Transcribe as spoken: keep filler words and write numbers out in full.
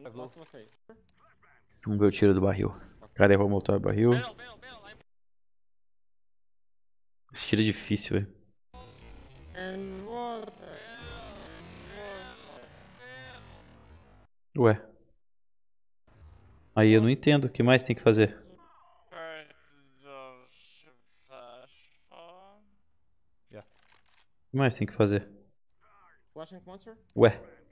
Vamos ver o tiro do barril. Cara, errou o motor do barril. Esse tiro é difícil, velho. Ué. Aí eu não entendo. O que mais tem que fazer? O que mais tem que fazer? Ué.